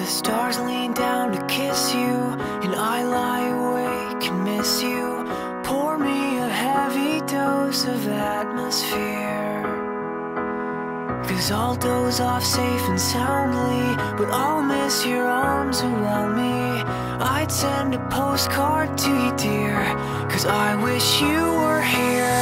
stars lean down to kiss you, and I lie awake and miss you. Pour me a heavy dose of atmosphere, 'cause I'll doze off safe and soundly, but I'll miss your arms around me. I'd send a postcard to you, dear, 'cause I wish you were here.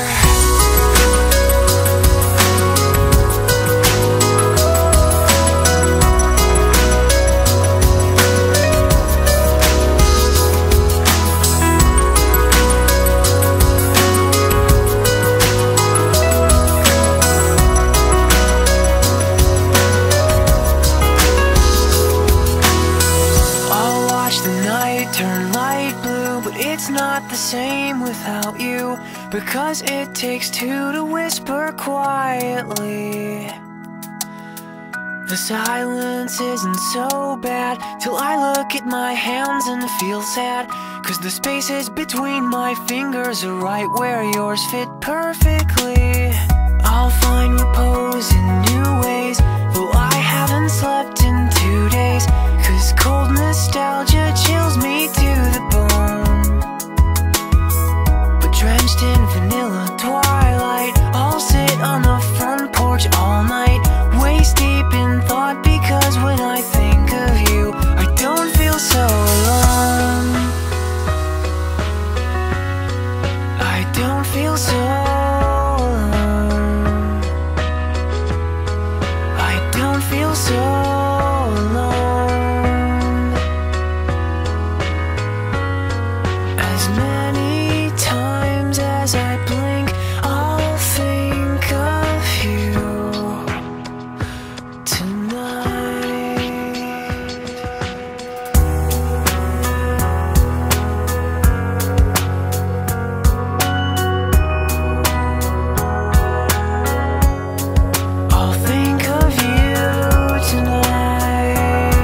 Turn light blue, but it's not the same without you, because it takes two to whisper quietly. The silence isn't so bad till I look at my hands and feel sad, 'cause the spaces between my fingers are right where yours fit perfectly. I'll find repose in new ways, though I haven't slept in 2 days, 'cause cold nostalgia chills me to the bone. But drenched in vanilla twilight, I'll sit on the front porch all night, waist deep in thought, because when I think of you, I don't feel so alone. I don't feel so alone. I don't feel so alone. As many times as I blink, I'll think of you tonight. I'll think of you tonight.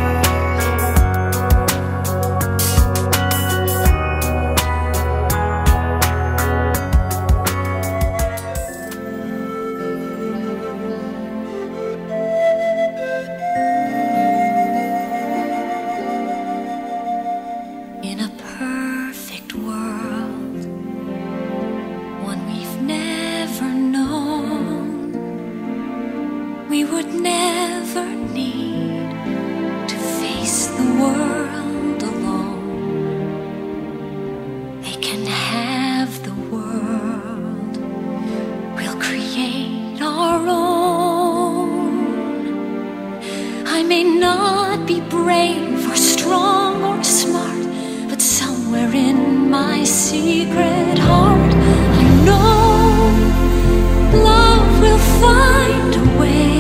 In a perfect world, one we've never known, we would never need to face the world alone. They can have the world, we'll create our own. I may not be brave or strong or smart, but somewhere in my secret heart, I know love will find a way.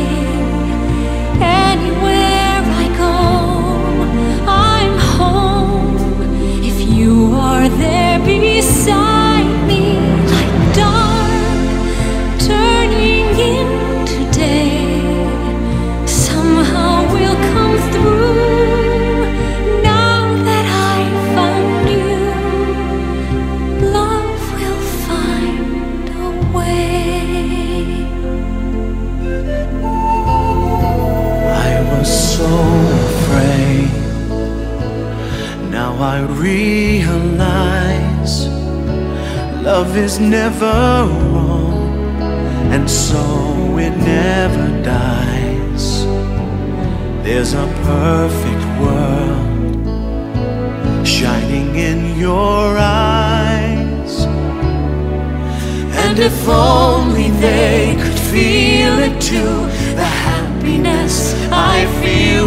Anywhere I go, I'm home if you are there beside me, like dark turning into day. Somehow we'll come through. Now that I found you, love will find a way. I was so afraid. Now I realize love is never wrong, and so it never dies. There's a perfect world shining in your eyes, and if only they could feel it too, the happiness I feel